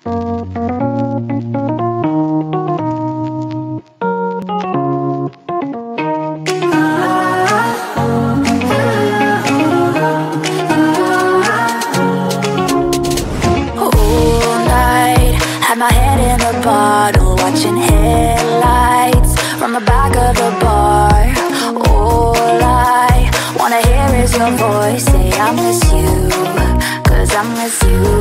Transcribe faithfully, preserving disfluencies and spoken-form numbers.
Had my head in the bottle, watching headlights from the back of the bar. All I wanna hear is your voice say I miss you, cause I miss you.